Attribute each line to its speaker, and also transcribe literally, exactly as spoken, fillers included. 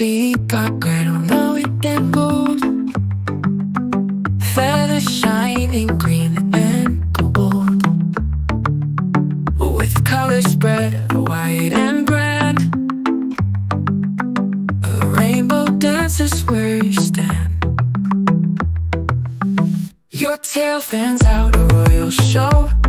Speaker 1: peacock, I don't know it and gold. Feathers shining green and gold, with colors spread white and red. A rainbow dances where you stand. Your tail fans out a royal show.